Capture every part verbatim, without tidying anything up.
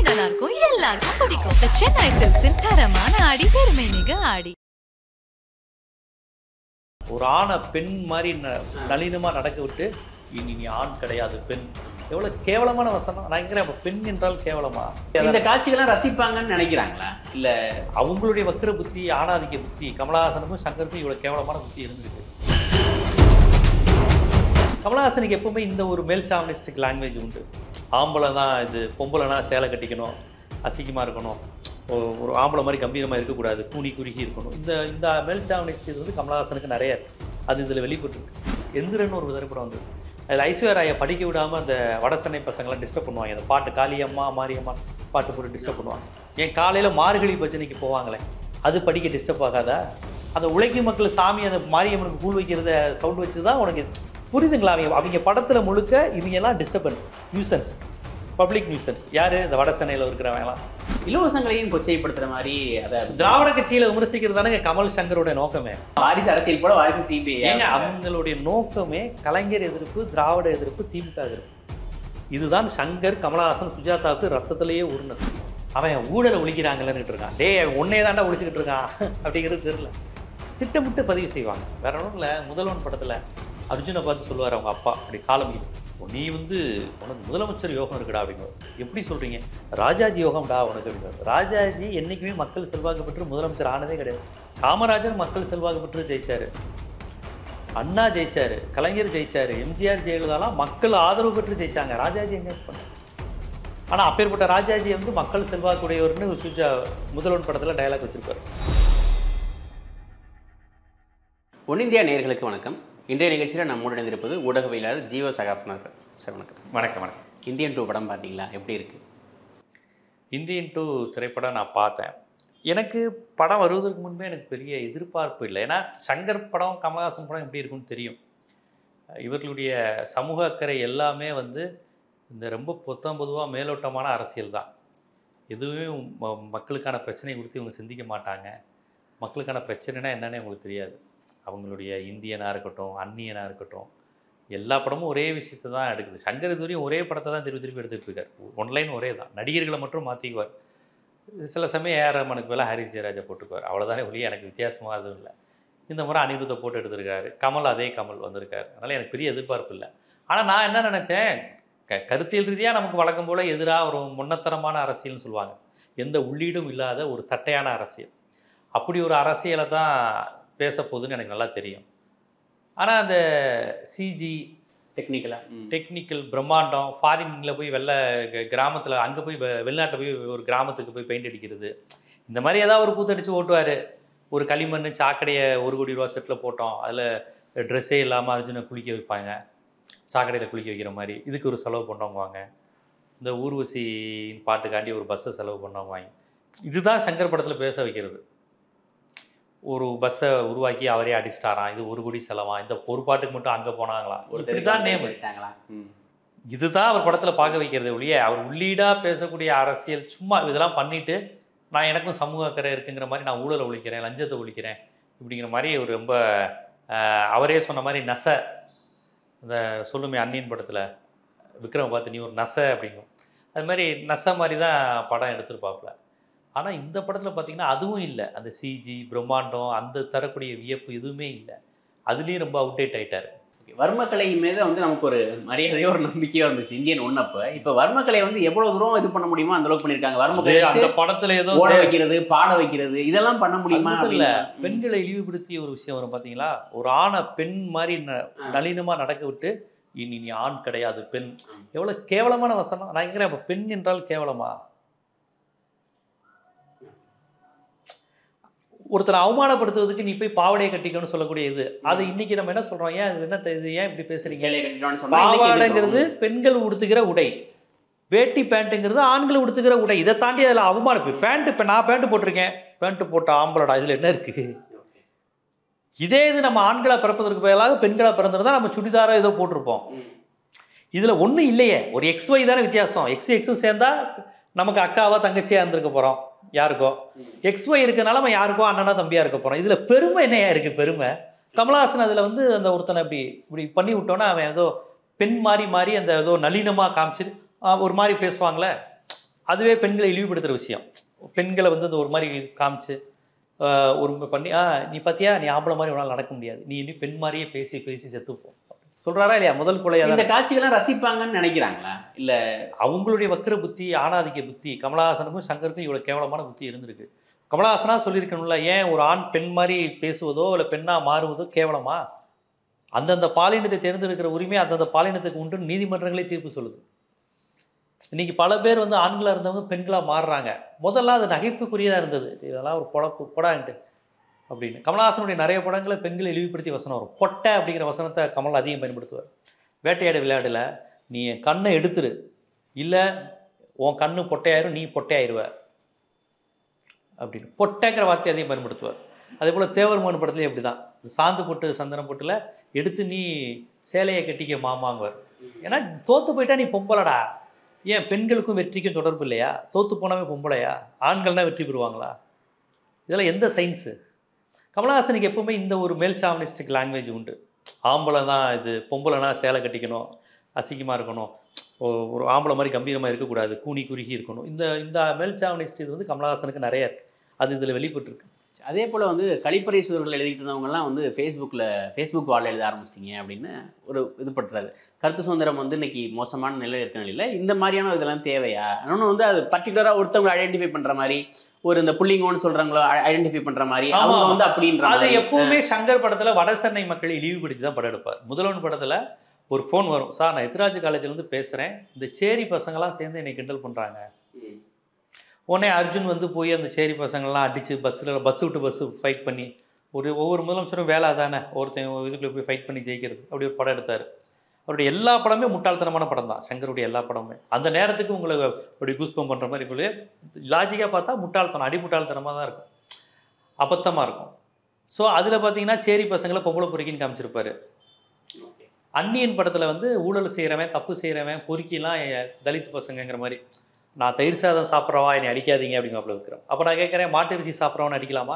நல்லா இருக்கும், எல்லாருக்கும் பிடிக்கும். The Chennai Silks தரமான ஆடி, பெருமை மிக ஆடி. ஒரு ஆணை பெண் மாதிரி நளினமா நடக்க விட்டு இனி நீ ஆண் கிடையாது பெண். எவ்வளவு கேவலமான வசனம். நான் நினைக்கிறேன் பெண் என்றால் கேவலமா? இந்த காட்சிகள்லாம் ரசிப்பாங்கன்னு நினைக்கிறாங்களா? இல்ல அவங்களுடைய வக்கிர புத்தி, ஆணாதிக்க புத்தி கமலஹாசனுக்கும் சங்கருக்கும் இவ்வளவு கேவலமான புத்தி இருந்திருக்கு. கமலஹாசனுக்கு எப்பவுமே இந்த ஒரு மேல் சாவனிஸ்டிக் லாங்குவேஜ் உண்டு. ஆம்பளை தான் இது, பொம்பளைனா சேலை கட்டிக்கணும், அசிங்கமாக இருக்கணும், ஒரு ஆம்பளை மாதிரி கம்பீரமாக இருக்கக்கூடாது, கூனி குறுகி இருக்கணும். இந்த இந்த மேல் சாவனிஸ்ட் இது வந்து கமலஹாசனுக்கு நிறைய அது இதில் வெளிப்பட்டுருக்கு. எந்திரன்னு ஒரு திரைப்படம் வந்து அதில் ஐஸ்வர்யா ராயை படிக்க விடாமல் அந்த வட சென்னை பசங்களாம் டிஸ்டர்ப் பண்ணுவாங்க. அந்த பாட்டு காளியம்மா மாரியம்மா பாட்டு போட்டு டிஸ்டர்ப் பண்ணுவாங்க. ஏன் காலையில் மார்கழி பஜனைக்கு போவாங்களே, அது படிக்க டிஸ்டர்ப் ஆகாதா? அந்த உழைக்கும் மக்கள் சாமி அந்த மாரியம்மனுக்கு கூழ் வைக்கிறத சவுண்ட் வச்சு தான் உனக்கு புரியுதுங்களா? அவங்க அவங்க படத்தில் முழுக்க இவங்கெல்லாம் டிஸ்டர்பன்ஸ், நியூசன்ஸ், பப்ளிக் நியூசன்ஸ். யார்? இந்த வட சென்னையில் இருக்கிறவங்கலாம் இலவசங்களையும் கொச்சைப்படுத்துற மாதிரி அதை திராவிட கட்சியில் விமர்சிக்கிறது தானே கமல் சங்கரோட நோக்கமே. வாரிசு அரசியல் போல வாரிசு சிபிஐ. ஏங்க அவங்களுடைய நோக்கமே கலைஞர் எதிர்ப்பு, திராவிட எதிர்ப்பு, திமுக எதிர்ப்பு. இதுதான் சங்கர், கமலஹாசன், சுஜாதாவுக்கு ரத்தத்திலேயே உருணது. அவன் ஊழலை ஒழிக்கிறாங்கன்னு இருக்கான். டே ஒன்னே தாண்டா ஒழிச்சுக்கிட்டு இருக்கான் அப்படிங்கிறது தெரியல. திட்டமிட்டு பதிவு செய்வாங்க. வேற ஒன்றும் இல்லை. முதல்வன் படத்தில் அர்ஜுனை பார்த்து சொல்லுவார் அவங்க அப்பா, அப்படி காலமில், நீ வந்து உனக்கு முதலமைச்சர் யோகம் இருக்குடா அப்படிங்கிறார். எப்படி சொல்கிறீங்க? ராஜாஜி யோகம்டா உனக்கு அப்படிங்கிறார். ராஜாஜி என்றைக்குமே மக்கள் செல்வாக்கு பெற்று முதலமைச்சர் ஆனதே கிடையாது. காமராஜர் மக்கள் செல்வாக்கு பெற்று ஜெயிச்சார், அண்ணா ஜெயிச்சார், கலைஞர் ஜெயிச்சார், எம்ஜிஆர் ஜெயலலிதாலாம் மக்கள் ஆதரவு பெற்று ஜெயிச்சாங்க. ராஜாஜி எங்கே பண்ண? ஆனால் அப்பேற்பட்ட ராஜாஜி வந்து மக்கள் செல்வாக்குடையவர்னு சுஜா முதல்வன் படத்தில் டயலாக் வச்சிருப்பார். ஒன் இந்தியா நேயர்களுக்கு வணக்கம். இன்றைய நிகழ்ச்சியில் நம்மோடு இணைந்திருப்பது ஊடகவியலாளர் ஜீவ சகாப்தனர் சார். வணக்கம். வணக்கம் வணக்கம். இந்தியன் டூ படம் பார்த்தீங்களா? எப்படி இருக்கு? இந்தியன் டூ திரைப்படம் நான் பார்த்தேன். எனக்கு படம் வருவதற்கு முன்பே எனக்கு பெரிய எதிர்பார்ப்பு இல்லை. ஏன்னா சங்கர் படம், கமலஹாசன் படம் எப்படி இருக்குன்னு தெரியும். இவர்களுடைய சமூக அக்கறை எல்லாமே வந்து இந்த ரொம்ப பொத்தம் பொதுவாக மேலோட்டமான அரசியல் தான். எதுவுமே மக்களுக்கான பிரச்சனை கொடுத்து இவங்க சிந்திக்க மாட்டாங்க. மக்களுக்கான பிரச்சனைனா என்னன்னே உங்களுக்கு தெரியாது. அவங்களுடைய இந்தியனாக இருக்கட்டும், அந்நியனாக இருக்கட்டும், எல்லா படமும் ஒரே விஷயத்தை தான் எடுக்குது. சங்கர் இதுவரையும் ஒரே படத்தை தான் திருப்பி திருப்பி எடுத்துகிட்டு இருக்கார். ஒன்லைன் ஒரே தான். நடிகர்களை மட்டும் மாற்றிக்குவார். சில சமயம் ஏஆர் ரஹ்மானுக்கு மேலே ஹாரிஸ் ஜெயராஜா போட்டுக்குவார். அவ்வளோதானே ஒழிய எனக்கு வித்தியாசமாக எதுவும் இல்லை. இந்த முறை அனிருத்தை போட்டு எடுத்திருக்காரு. கமல் அதே கமல் வந்திருக்கார். அதனால் எனக்கு பெரிய எதிர்பார்ப்பு இல்லை. ஆனால் நான் என்ன நினச்சேன், க கருத்தியல் ரீதியாக நமக்கு வழக்கம் போல் எதிராக ஒரு முன்னத்தரமான அரசியல்னு சொல்லுவாங்க. எந்த உள்ளீடும் இல்லாத ஒரு தட்டையான அரசியல். அப்படி ஒரு அரசியலை தான் பேச போகுதுன்னு எனக்கு நல்லா தெரியும். ஆனால் அந்த சிஜி டெக்னிக்கலாக டெக்னிக்கல் பிரம்மாண்டம், ஃபாரினில் போய் வெள்ள கிராமத்தில் அங்கே போய் வெளிநாட்டில் போய் ஒரு கிராமத்துக்கு போய் பெயிண்ட் அடிக்கிறது, இந்த மாதிரி ஏதாவது ஒரு கூத்தடிச்சு ஓட்டுவார். ஒரு களிமண் சாக்கடையை ஒரு கோடி ரூபா செட்டில் போட்டோம், அதில் ட்ரெஸ்ஸே இல்லாமல் அர்ஜுனை குளிக்க வைப்பாங்க, சாக்கடையில் குளிக்க வைக்கிற மாதிரி. இதுக்கு ஒரு செலவு பண்ணவங்க வாங்க. இந்த ஊர்வசியின் பாட்டுக்காண்டி ஒரு பஸ்ஸை செலவு பண்ணவங்க வாங்க. இதுதான் சங்கர் படத்தில் பேச வைக்கிறது. ஒரு பஸ்ஸை உருவாக்கி அவரே அடிச்சிட்டாராம், இது ஒரு கோடி செலவா, இந்த ஒரு பாட்டுக்கு மட்டும் அங்கே போனாங்களாம், இப்படிதான் நேம் வச்சாங்களா. இதுதான் அவர் படத்தில் பார்க்க வைக்கிறது ஒழிய அவர் உள்ளீடாக பேசக்கூடிய அரசியல் சும்மா இதெல்லாம் பண்ணிட்டு நான் எனக்கும் சமூக அக்கறை இருக்குங்கிற மாதிரி, நான் ஊழலை ஒழிக்கிறேன், லஞ்சத்தை ஒழிக்கிறேன் இப்படிங்கிற மாதிரி ஒரு ரொம்ப அவரே சொன்ன மாதிரி நச, இந்த சொல்லுமே அன்னியன் படத்தில் விக்ரம் பார்த்து நீ ஒரு நச அப்படிங்கும், அது மாதிரி நச மாதிரி தான் படம் எடுத்துருப்பாப்புல. ஆனால் இந்த படத்தில் பார்த்தீங்கன்னா அதுவும் இல்லை. அந்த சிஜி பிரம்மாண்டம், அந்த தரக்கூடிய வியப்பு எதுவுமே இல்லை. அதுலேயும் ரொம்ப அவுடேட் ஆகிட்டார். ஓகே, வர்மக்கலை மீது வந்து நமக்கு ஒரு மரியாதையோ ஒரு நம்பிக்கையோ இருந்துச்சு இந்தியன் ஒன்று. அப்போ இப்போ வர்மக்கலை வந்து எவ்வளோ தூரம் இது பண்ண முடியுமோ அந்த அளவுக்கு பண்ணியிருக்காங்க. வர்மக்கலை அந்த படத்தில் ஏதோ ஓட வைக்கிறது, பாட வைக்கிறது, இதெல்லாம் பண்ண முடியுமா? இல்லை, பெண்களை இழிவுபடுத்திய ஒரு விஷயம் வரும் பார்த்தீங்களா. ஒரு ஆணை பெண் மாதிரி நளினமாக நடக்க விட்டு இனி நீ ஆண் கிடையாது பெண். எவ்வளோ கேவலமான வசனம். நான் நினைக்கிறேன் அப்போ பெண் என்றால் கேவலமா? ஒருத்தரை அவமானப்படுத்துவதுக்கு நீ போய் பாவாடையை கட்டிக்கணும்னு சொல்லக்கூடிய இது, அது இன்னைக்கு நம்ம என்ன சொல்றோம், ஏன் அது என்ன இது, ஏன் இப்படி பேசுறீங்க? பாவாடைங்கிறது பெண்கள் உடுத்துகிற உடை, வேட்டி பேண்ட்டுங்கிறது ஆண்கள் உடுத்துகிற உடை. இதை தாண்டி அதில் அவமானம். பேண்ட், இப்போ நான் பேண்ட் போட்டிருக்கேன், பேண்ட் போட்ட ஆம்பளடா, இதில் என்ன இருக்கு? இதே இது நம்ம ஆண்களை பிறப்பதற்கு பதிலாக பெண்களை பிறந்திருந்தா நம்ம சுடிதாரோ ஏதோ போட்டிருப்போம். இதில் ஒன்றும் இல்லையே, ஒரு எக்ஸ் ஒய் தானே வித்தியாசம். எக்ஸ் எக்ஸும் சேர்ந்தா நமக்கு அக்காவா தங்கச்சியாக இருந்திருக்க போகிறோம் யாருக்கோ. எக்ஸ் ஒய் இருக்கனால நம்ம யாருக்கோ அண்ணனா தம்பியாக இருக்க போகிறோம். இதில் பெருமை என்னையா இருக்குது? பெருமை கமலஹாசன் அதில் வந்து அந்த ஒருத்தனை இப்படி இப்படி பண்ணி விட்டோன்னா அவன் ஏதோ பெண் மாதிரி மாறி அந்த ஏதோ நளினமாக காமிச்சு ஒரு மாதிரி பேசுவாங்களே, அதுவே பெண்களை இழிவுபடுத்துகிற விஷயம். பெண்களை வந்து அந்த ஒரு மாதிரி காமிச்சு ஒரு பண்ணி ஆ நீ பார்த்தியா நீ ஆம்பளை மாதிரி உன்னால் நடக்க முடியாது, நீ இனி பெண் மாதிரியே பேசி பேசி செத்துப்போம் சொல்கிறாரா இல்லையா? முதல் கொலையாக இந்த காட்சிகள்லாம் ரசிப்பாங்கன்னு நினைக்கிறாங்களா? இல்லை அவங்களுடைய வக்கிர புத்தி, ஆணாதிக்க புத்தி. கமலஹாசனுக்கும் சங்கருக்கும் இவ்வளோ கேவலமான புத்தி இருந்திருக்கு. கமலஹாசனா சொல்லியிருக்கணும்ல, ஏன் ஒரு ஆண் பெண் மாதிரி பேசுவதோ இல்லை பெண்ணாக மாறுவதோ கேவலமா? அந்தந்த பாலினத்தை தேர்ந்தெடுக்கிற உரிமை அந்தந்த பாலினத்துக்கு உண்டு நீதிமன்றங்களே தீர்ப்பு சொல்லுது. இன்னைக்கு பல பேர் வந்து ஆண்களாக இருந்தவங்க பெண்களாக மாறுறாங்க. முதல்ல அது நகைப்புக்குரியதாக இருந்தது, இதெல்லாம் ஒரு பொழப்பு பொடான்ட்டு அப்படின்னு. கமலஹாசனுடைய நிறைய படங்களை பெண்களை இழிவுபடுத்தி வசனம் வரும். பொட்டை அப்படிங்கிற வசனத்தை கமல் அதிகம் பயன்படுத்துவார். வேட்டையாடு விளையாடல நீ என் கண்ணை எடுத்துரு, இல்லை உன் கண்ணு பொட்டையாயிரும், நீ பொட்டையாயிருவ அப்படின்னு பொட்டைங்கிற வார்த்தையை அதிகம் பயன்படுத்துவார். அதே போல் தேவர் மகன் படத்துலேயும் அப்படி தான், சாந்து பொட்டு சந்தனம் பொட்டில் எடுத்து நீ சேலையை கட்டிக்க மாமாங்குவார். ஏன்னா தோற்று போயிட்டா நீ பொம்பளடா. ஏன் பெண்களுக்கும் வெற்றிக்கும் தொடர்பு இல்லையா? தோற்று போனாவே பொம்பளையா? ஆண்கள்னா வெற்றி பெறுவாங்களா? இதெல்லாம் எந்த சயின்ஸு? கமலஹாசனுக்கு எப்பவுமே இந்த ஒரு மேல் சாவனிஸ்டிக் லாங்குவேஜ் உண்டு. ஆம்பளை தான் இது, பொம்பளைனா சேலை கட்டிக்கணும், அசிங்கமாக இருக்கணும், ஒரு ஆம்பளை மாதிரி கம்பீரமாக இருக்கக்கூடாது, கூனி குறுகி இருக்கணும். இந்த இந்த மேல் சாவனிஸ்ட் இது வந்து கமலஹாசனுக்கு நிறைய இருக்குது. அது இதில் வெளிப்பட்டுருக்கு. அதே போல் வந்து கழிப்பறை சுவர்கள் எழுதிட்டு இருந்தவங்கலாம் வந்து ஃபேஸ்புக்கில் ஃபேஸ்புக் வால் எழுத ஆரம்பிச்சிட்டிங்க அப்படின்னு ஒரு இது பட்டுறாரு. கருத்து சுதந்திரம் வந்து இன்னைக்கு மோசமான நிலை இருக்கிற நிலையில் இந்த மாதிரியான இதெல்லாம் தேவையா? இன்னொன்று வந்து அது பர்டிகுலராக ஒருத்தவங்களை ஐடென்டிஃபை பண்ணுற மாதிரி, ஒரு இந்த புள்ளிங்கோன்னு சொல்கிறாங்களோ ஐடென்டிஃபை பண்ணுற மாதிரி அவங்க வந்து அப்படின்ற அது எப்போவுமே சங்கர் படத்தில் வட சென்னை மக்களை இழிவுபடுத்தி தான் படம் எடுப்பார். முதல்வன் படத்தில் ஒரு ஃபோன் வரும், சார் நான் எத்திராஜ் காலேஜ்லேருந்து பேசுகிறேன், இந்த சேரி பசங்களாம் சேர்ந்து என்னை கிண்டல் பண்ணுறாங்க. உடனே அர்ஜுன் வந்து போய் அந்த சேரி பசங்கள்லாம் அடித்து பஸ்ஸில் பஸ் விட்டு பஸ்ஸு ஃபைட் பண்ணி, ஒரு ஒவ்வொரு முதலமைச்சரும் வேலை தானே ஒருத்தன் இதுக்குள்ளே போய் ஃபைட் பண்ணி ஜெயிக்கிறது, அப்படி ஒரு படம் எடுத்தார். அவருடைய எல்லா படமே முட்டாள்தனமான படம் தான், சங்கருடைய எல்லா படமே. அந்த நேரத்துக்கு உங்களை அப்படி கூஸ்பம் பண்ணுற மாதிரி இப்போ லாஜிக்காக பார்த்தா முட்டாள்தனம், அடி முட்டாள்தனமாக தான் இருக்கும், அபத்தமாக இருக்கும். ஸோ அதில் பார்த்தீங்கன்னா சேரி பசங்களை பொம்பளை பொறுக்கின்னு காமிச்சிருப்பார். அந்நியன் படத்தில் வந்து ஊழல் செய்கிறவன், தப்பு செய்கிறவன், பொறுக்கிலாம் தலித் பசங்கங்கிற மாதிரி, நான் தயிர் சாதம் சாப்பிட்றவா என்னை அடிக்காதீங்க அப்படிங்கிறப்பல இருக்கிறோம். அப்போ நான் கேட்குறேன், மாட்டு இறைச்சி சாப்பிட்றவன் அடிக்கலாமா?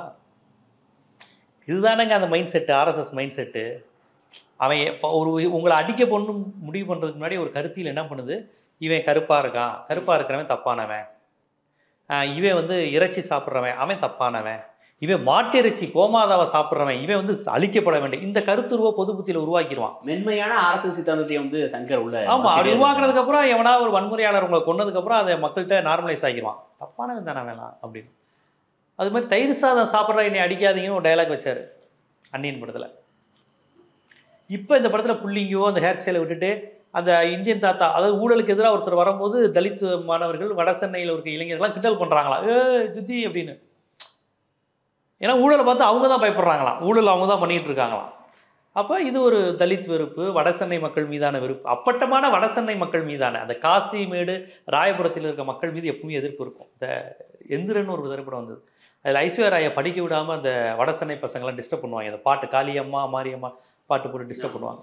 இதுதானேங்க அந்த mind set, RSS mind set. அவன் ஒரு உங்களை அடிக்க பொண்ணு முடிவு பண்ணுறதுக்கு முன்னாடி ஒரு கருத்தியில் என்ன பண்ணுது, இவன் கருப்பாக இருக்கான், கருப்பாக இருக்கிறவன் தப்பானவன், இவன் வந்து இறைச்சி சாப்பிட்றவன் அவன் தப்பானவன், இவன் மாட்டு இறைச்சி கோமாதாவை சாப்பிட்றவன் இவன் வந்து அழிக்கப்பட வேண்டும். இந்த கருத்துருவ பொது புத்தியில் உருவாக்கிடுவான். மென்மையான ஆர்எஸ்எஸ் சித்தாந்தத்தை வந்து சங்கர் உள்ள ஆமாம் அப்படி உருவாக்குறதுக்கு அப்புறம் எவனா ஒரு வன்முறையாளர் உங்களை கொன்னதுக்கப்புறம் அதை மக்கள்கிட்ட நார்மலைஸ் ஆகிடுவான், தப்பானவன் தானே வேணாம் அப்படின்னு. அது மாதிரி தயிர் சாதம் சாப்பிட்ற என்னை அடிக்காதீங்கன்னு ஒரு டைலாக் வச்சார் அந்நியன் படத்தில். இப்போ இந்த படத்தில் புள்ளிங்கோ அந்த ஹேர் ஸ்டைலை விட்டுட்டு அந்த இந்தியன் தாத்தா, அதாவது ஊழலுக்கு எதிராக ஒருத்தர் வரும்போது தலித் மாணவர்கள் வட சென்னையில் இருக்க இளைஞர்கள்லாம் கிண்டல் பண்ணுறாங்களா, ஏ துத்தி அப்படின்னு. ஏன்னா ஊழலை பார்த்து அவங்க தான் பயப்படுறாங்களாம், ஊழல் அவங்க தான் பண்ணிகிட்டு இருக்காங்களாம். அப்போ இது ஒரு தலித் வெறுப்பு, வடசென்னை மக்கள் மீதான வெறுப்பு, அப்பட்டமான வடசென்னை மக்கள் மீதான அந்த காசிமேடு ராயபுரத்தில் இருக்க மக்கள் மீது எப்பவுமே எதிர்ப்பு இருக்கும். இந்த எந்திரன் ஒரு திரைப்படம் வந்தது, அதில் ஐஸ்வர்யா படிக்க விடாமல் அந்த வடசென்னை பசங்களாம் டிஸ்டர்ப் பண்ணுவாங்க. அந்த பாட்டு காளியம்மா மாரியம்மா பாட்டு போட்டு டிஸ்டர்ப் பண்ணுவாங்க.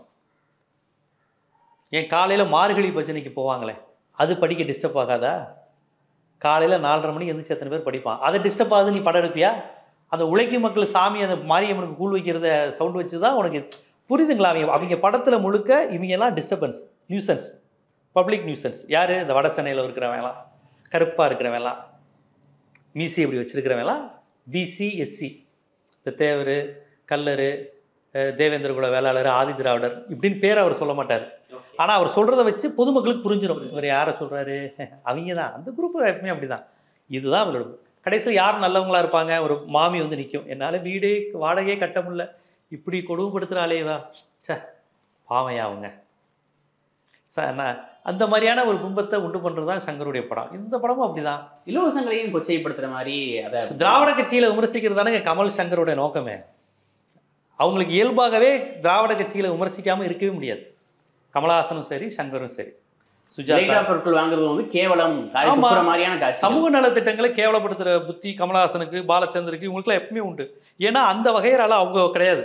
ஏன் காலையில் மார்கழி பஜனைக்கு போவாங்களே, அது படிக்க டிஸ்டர்ப் ஆகாதா? காலையில் நாலரை மணிக்கு எந்திரிச்சு எத்தனை பேர் படிப்பான், அதை டிஸ்டர்ப் ஆகுது, நீ படம் எடுப்பியா? அந்த உழைக்கும் மக்கள் சாமி அந்த மாரியம்மனுக்கு கூழ் வைக்கிறத சவுண்ட் வச்சு தான் உனக்கு புரியுதுங்களா? அவங்க அவங்க படத்தில் முழுக்க இவங்கெல்லாம் டிஸ்டர்பன்ஸ், நியூசன்ஸ், பப்ளிக் நியூசன்ஸ். யார்? இந்த வட சென்னையில் இருக்கிறவங்களாம், கருப்பாக இருக்கிறவங்களாம், மீசி இப்படி வச்சுருக்கிறவங்களாம் பிசி எஸ்சி, இந்த தேவர் கல்லர் தேவேந்திர குல வேளாளர் ஆதி திராவிடர் இப்படின்னு பேர் அவர் சொல்ல மாட்டார். ஆனால் அவர் சொல்கிறத வச்சு பொதுமக்களுக்கு புரிஞ்சிடும் இவர் யாரை சொல்கிறாரு, அவங்க தான் அந்த குரூப்பு எப்பவுமே அப்படி தான். இதுதான் அவங்களோட. கடைசியில் யார் நல்லவங்களாக இருப்பாங்க? ஒரு மாமி வந்து நிற்கும், என்னால் வீடே வாடகையே கட்ட முடியல, இப்படி கொடுமைப்படுத்துகிறாளேவா, சே பாவையா அவங்க ச நான் அந்த மாதிரியான ஒரு கும்பத்தை உண்டு பண்ணுறது தான் சங்கருடைய படம். இந்த படமும் அப்படி தான், இலவசங்களையும் கொச்சைப்படுத்துகிற மாதிரி. அதை திராவிட கட்சியில் விமர்சிக்கிறது தானே கமல் சங்கருடைய நோக்கமே. அவங்களுக்கு இயல்பாகவே திராவிட கட்சிகளை விமர்சிக்காமல் இருக்கவே முடியாது. கமலஹாசனும் சரி சங்கரும் சரி. சுஜாதா பொருட்கள் வாங்குறது வந்து கேவலம் மாதிரியான காட்சி. சமூக நலத்திட்டங்களை கேவலப்படுத்துகிற புத்தி கமலஹாசனுக்கு பாலச்சந்தருக்கு இவங்களுக்குலாம் எப்பவுமே உண்டு. ஏன்னா அந்த வகையறால அவங்க கிடையாது.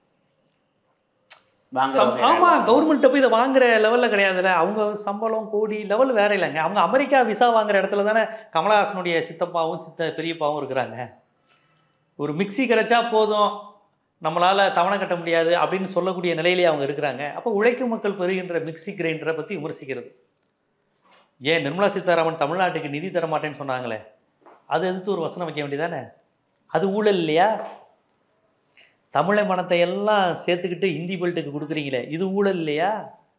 ஆமா, கவர்மெண்ட்டை போய் இதை வாங்குற லெவலில் கிடையாதுல்ல. அவங்க சம்பளம் கோடி லெவல் வேற இல்லைங்க. அவங்க அமெரிக்கா விசா வாங்குற இடத்துல தானே கமலஹாசனுடைய சித்தப்பாவும் சித்த பெரியப்பாவும் இருக்கிறாங்க. ஒரு மிக்சி கிடைச்சா போதும், நம்மளால் தவணை கட்ட முடியாது அப்படின்னு சொல்லக்கூடிய நிலையிலேயே அவங்க இருக்கிறாங்க. அப்போ உழைக்கும் மக்கள் பெறுகின்ற மிக்சி கிரைண்டரை பற்றி விமர்சிக்கிறது. ஏன் நிர்மலா சீதாராமன் தமிழ்நாட்டுக்கு நிதி தர மாட்டேன்னு சொன்னாங்களே, அது எதிர்த்து ஒரு வசனம் வைக்க வேண்டியதானே? அது ஊழல் இல்லையா? தமிழை மனத்தை எல்லாம் சேர்த்துக்கிட்டு இந்தி பெல்ட்டுக்கு கொடுக்குறீங்களே, இது ஊழல் இல்லையா?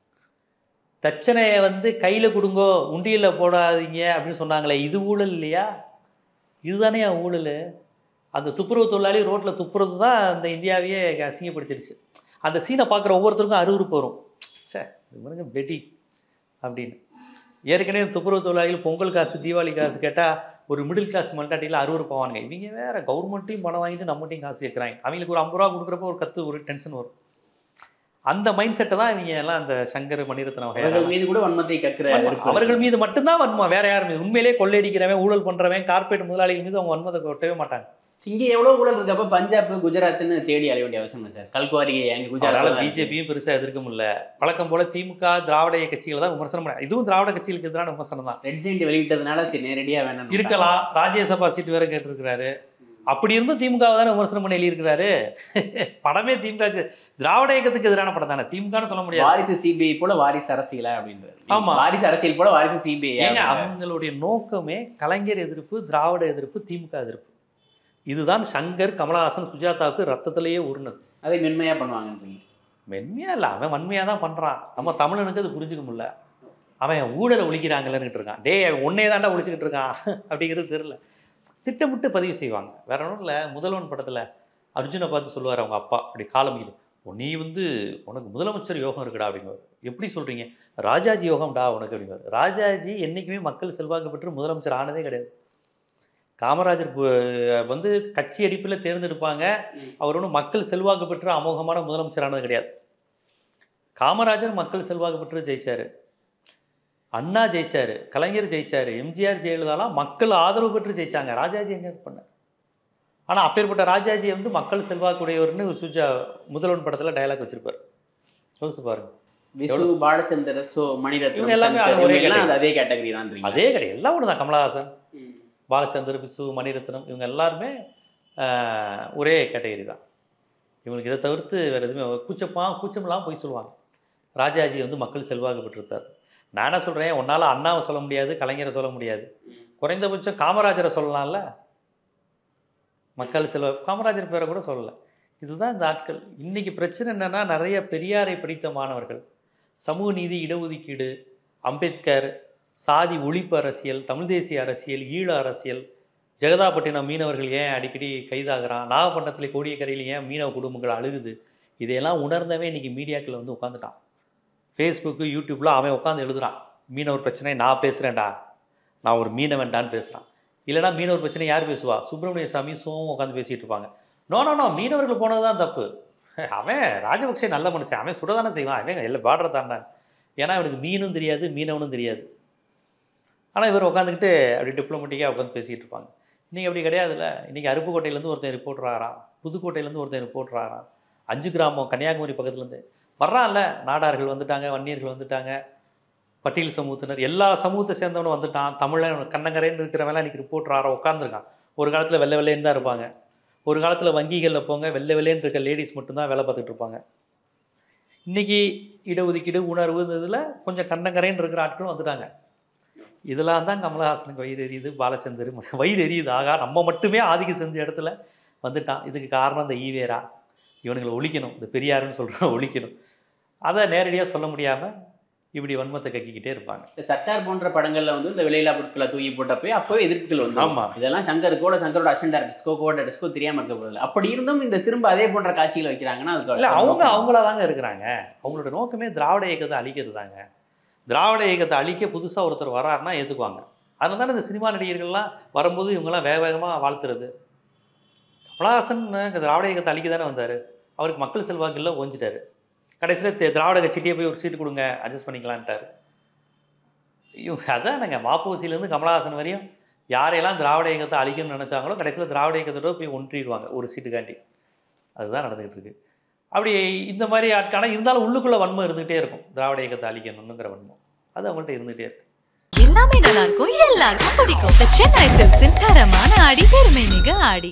தட்சணையை வந்து கையில் கொடுங்கோ உண்டியில் போடாதீங்க அப்படின்னு சொன்னாங்களே, இது ஊழல் இல்லையா? இதுதானே ஊழல். அந்த துப்புரவு தொழிலாளி ரோட்டில் துப்புறது தான் அந்த இந்தியாவையே அசிங்கப்படுத்திடுச்சு. அந்த சீனை பார்க்குற ஒவ்வொருத்தருக்கும் அருவருப்பு வரும். சே இது பாருங்க வெடி அப்படின்னு. ஏற்கனவே துப்புரவு தொழிலாளிகள் பொங்கல் காசு தீபாவளி காசு கேட்டால் ஒரு மிடில் கிளாஸ் மென்டாலிட்டியில் அறுவருப்பு போவானுங்க. இவங்க வேறு கவர்மெண்ட்டையும் பணம் வாங்கிட்டு நம்மகிட்டையும் காசு கேட்குறாங்க. அவங்களுக்கு ஒரு ஐம்பது ரூபா கொடுக்குறப்ப ஒரு கற்று ஒரு டென்ஷன் வரும். அந்த மைண்ட் செட்டை தான் இவங்க எல்லாம் அந்த சங்கர் மணிரத்னம் அவர்கள் மீது கூட வன்மத்தை கற்கிற அவர்கள் மீது மட்டும்தான் வன்மம், வேற யார் மீது? உண்மையிலே கொள்ளையடிக்கிறவன் ஊழல் பண்ணுறவன் கார்பரேட் முதலாளிகள் மீது அவங்க வன்மத்தை கொட்டவே மாட்டாங்க. இங்கே எவ்வளோ ஊழல் இருக்கப்ப பஞ்சாப் குஜராத்னு தேடி அலைய வேண்டிய அவசியம் இல்லை சார். கல்குவாரி எங்க குஜராத் பிஜேபியும் பெருசாக எதிர்க்க முடியல. வழக்கம் போல திமுக திராவிட கட்சிகளை தான் விமர்சனம் பண்ண, இதுவும் திராவிட கட்சிகளுக்கு எதிரான விமர்சனம் தான். ரெட் ஜெயிண்ட் வெளியிட்டதுனால சரி நேரடியாக வேணாம் இருக்கலாம். ராஜ்யசபா சீட்டு வேற கேட்டிருக்கிறாரு. அப்படி இருந்தும் திமுகவை தானே விமர்சனம் பண்ணி எழுதியிருக்கிறாரு. படமே திமுக திராவிட இயக்கத்துக்கு எதிரான படம் தானே, திமுகன்னு சொல்ல முடியாது. வாரிசு சிபிஐ போல வாரிசு அரசியலா அப்படின்றது. ஆமா, வாரிசு அரசியல் போல வாரிசு சிபிஐ. அவங்களுடைய நோக்கமே கலைஞர் எதிர்ப்பு, திராவிட எதிர்ப்பு, திமுக எதிர்ப்பு. இதுதான் சங்கர், கமலஹாசன், சுஜாதாவுக்கு ரத்தத்திலேயே உருணுது. அதை மென்மையா பண்ணுவாங்க. மென்மையா இல்லை, அவன் வன்மையாக தான் பண்ணுறான். நம்ம தமிழனுக்கு அது புரிஞ்சுக்க முடியல. அவன் ஊழலை ஒழிக்கிறாங்கன்னு இருக்கான். டே ஒன்னே தாண்டா ஒழிச்சுக்கிட்டு இருக்கான் அப்படிங்கிறது தெரியல. திட்டமிட்டு பதிவு செய்வாங்க. வேற ஒன்றும் இல்லை. முதல்வன் படத்தில் அர்ஜுனை பார்த்து சொல்லுவார் அவங்க அப்பா, அப்படி காலமியில், நீ வந்து உனக்கு முதலமைச்சர் யோகம் இருக்குடா அப்படிங்குவார். எப்படி சொல்கிறீங்க? ராஜாஜி யோகம்டா உனக்கு அப்படிங்குவார். ராஜாஜி என்றைக்குமே மக்கள் செல்வாக்கு பெற்று முதலமைச்சர் ஆனதே கிடையாது. காமராஜர் வந்து கட்சி அடிப்பில் தேர்ந்தெடுப்பாங்க. அவர் ஒன்றும் மக்கள் செல்வாக்கு பெற்று அமோகமான முதலமைச்சரானது கிடையாது. காமராஜர் மக்கள் செல்வாக்கு பெற்று ஜெயிச்சார், அண்ணா ஜெயிச்சார், கலைஞர் ஜெயிச்சார், எம்ஜிஆர் ஜெயலலிதாலாம் மக்கள் ஆதரவு பெற்று ஜெயிச்சாங்க. ராஜாஜி எங்கே பண்ணார்? ஆனால் அப்பேற்பட்ட ராஜாஜி வந்து மக்கள் செல்வாக்குடையவர்னு சுஜா முதல்வன் படத்தில் டயலாக் வச்சிருப்பார். யோசிச்சு பாருங்க. விசு, பாலச்சந்தர், சோ மணிரத்னம் எல்லாமே அதே கேட்டகரி தான். அதே கிடையாது, எல்லாம் ஒன்று தான். கமலஹாசன், பாலச்சந்தர், விசு, மணிரத்னம் இவங்க எல்லாருமே ஒரே கேட்டகரி தான். இவங்களுக்கு இதை தவிர்த்து வேறு எதுவுமே கூச்சப்பா கூச்சமெல்லாம் போய் சொல்லுவாங்க. ராஜாஜி வந்து மக்கள் செல்வாக்கு பெற்றிருத்தார். நான் என்ன சொல்கிறேன், உன்னால் அண்ணாவை சொல்ல முடியாது, கலைஞரை சொல்ல முடியாது, குறைந்தபட்சம் காமராஜரை சொல்லலாம்ல. மக்கள் செல்வா காமராஜர் பேரை கூட சொல்லலை. இதுதான் இந்த ஆட்கள். இன்றைக்கி பிரச்சனை என்னென்னா, நிறைய பெரியாரை படித்த மாணவர்கள் சமூக நீதி, இடஒதுக்கீடு, அம்பேத்கர், சாதி ஒழிப்பு அரசியல், தமிழ் தேசிய அரசியல், ஈழ அரசியல், ஜெகதாப்பட்டினம் மீனவர்கள் ஏன் அடிக்கடி கைதாகிறான், நாகப்பட்டினத்தில் கோடியக்கரையில் ஏன் மீனவ குடும்பங்கள் அழுகுது, இதையெல்லாம் உணர்ந்தவே இன்றைக்கி மீடியாக்கள் வந்து உட்காந்துட்டான். ஃபேஸ்புக்கு, யூடியூப்பில் அவன் உட்காந்து எழுதுகிறான், மீனவர் பிரச்சனை நான் பேசுகிறேன்டா, நான் ஒரு மீனவன்டான்னு பேசுகிறான். இல்லைனா மீனவர் பிரச்சனை யார் பேசுவா? சுப்பிரமணிய சாமி சோமும் உட்காந்து பேசிகிட்டு இருப்பாங்க. நோ நோ நோ மீனவர்கள் போனது தான் தப்பு. அவன் ராஜபக்சே நல்ல மனுஷன், அவன் சுடதானே செய்வான், அவன் எல்லாம் பார்டர் தாண்டான். ஏன்னா அவனுக்கு மீனும் தெரியாது, மீனவனும் தெரியாது. ஆனால் இவர் உட்காந்துக்கிட்டு அப்படி டிப்ளமேட்டிக்காக உட்காந்து பேசிகிட்டு இருப்பாங்க. இன்றைக்கி அப்படி கிடையாதுல்ல. இன்றைக்கி அருப்புக்கோட்டையிலேருந்து ஒருத்தன் ரிப்போர்ட்டர் ஆகிறான், புதுக்கோட்டையிலேருந்து ஒருத்தன் ரிப்போர்ட்டர் ஆகிறான், அஞ்சு கிராமம் கன்னியாகுமரி பக்கத்துலேருந்து வர்றான்ல. நாடார்கள் வந்துட்டாங்க, வன்னியர்கள் வந்துட்டாங்க, பட்டியல் சமூகத்தினர், எல்லா சமூகத்தை சேர்ந்தவனும் வந்துட்டான். தமிழன் கண்ணங்கரைன்னு இருக்கிறவெல்லாம் இன்றைக்கி ரிப்போர்ட்டர் ஆகிற உட்காந்துருக்கான். ஒரு காலத்தில் வெள்ளை வெள்ளைன்னு தான் இருப்பாங்க. ஒரு காலத்தில் வங்கிகளில் போங்க வெள்ளை வெள்ளைன்னு இருக்க லேடிஸ் மட்டும்தான் வேலை பார்த்துட்டு இருப்பாங்க. இன்றைக்கி இடஒதுக்கீடு, உணர்வு இதில் கொஞ்சம் கண்ணங்கரைன்னு இருக்கிற ஆட்களும் வந்துட்டாங்க. இதெல்லாம் தான் கமலஹாசனுக்கு வயிறு எரியுது, பாலச்சந்தர் வயிறு எரியுது. ஆகா நம்ம மட்டுமே ஆதிக்க செஞ்ச இடத்துல வந்துட்டான். இதுக்கு காரணம் இந்த ஈவேரா, இவனுங்களை ஒழிக்கணும், இந்த பெரியாருன்னு சொல்கிற ஒழிக்கணும். அதை நேரடியாக சொல்ல முடியாமல் இப்படி வன்மத்தை கக்கிக்கிட்டே இருப்பாங்க. சர்க்கார் போன்ற படங்களில் வந்து இந்த விலையில்லா பொருட்களை தூக்கி போட்டப்போ அப்போவே எதிர்ப்புகள் வந்து. ஆமாம், இதெல்லாம் சங்கருக்கோட சங்கரோட அசிஸ்டன்ட் டைரக்டர்ஸ்க்கோ கோ டைரக்டர்ஸ்க்கோ தெரியாமல் இருக்க போதில்லை. அப்படி இருந்தும் இந்த திரும்ப அதே போன்ற காட்சிகளை வைக்கிறாங்கன்னா அதுக்கு இல்லை, அவங்க அவங்களா தாங்க இருக்கிறாங்க. அவங்களோட நோக்கமே திராவிட இயக்கத்தை அழிக்கிறது தாங்க. திராவிட இயக்கத்தை அழிக்க புதுசாக ஒருத்தர் வராருன்னா ஏற்றுக்குவாங்க. அதனால தானே இந்த சினிமா நடிகர்கள்லாம் வரும்போது இவங்கெல்லாம் வேக வேகமாக வாழ்த்துறது. கமலஹாசன் திராவிட இயக்கத்தை அழிக்க தானே வந்தார். அவருக்கு மக்கள் செல்வாக்கில் ஓஞ்சிட்டாரு. கடைசியில் திராவிட கட்சிகிட்டே போய் ஒரு சீட்டு கொடுங்க அட்ஜஸ்ட் பண்ணிக்கலான்ட்டார். இவங்க அதான் நாங்கள் மாப்போசிலேருந்து கமலஹாசன் வரையும் யாரையெல்லாம் திராவிட இயக்கத்தை அழிக்கணும்னு நினச்சாங்களோ கடைசியில் திராவிட இயக்கத்தோட போய் ஒன்றிடுவாங்க ஒரு சீட்டுக்காண்டி. அதுதான் நடந்துகிட்டு இருக்கு. அப்படி இந்த மாதிரி ஆட்கான இருந்தாலும் உள்ளுக்குள்ளே வன்மம் இருந்துகிட்டே இருக்கும். திராவிட இயக்கத்தை அழிக்கணுங்கிற வன்மம் அது அவங்கள்ட்ட இருந்துகிட்டே இருக்கும். எல்லாமே நல்லா இருக்கும், எல்லாருக்கும் பிடிக்கும். சென்னை சில்க்ஸின் தரமான ஆடி, பெருமை மிக ஆடி.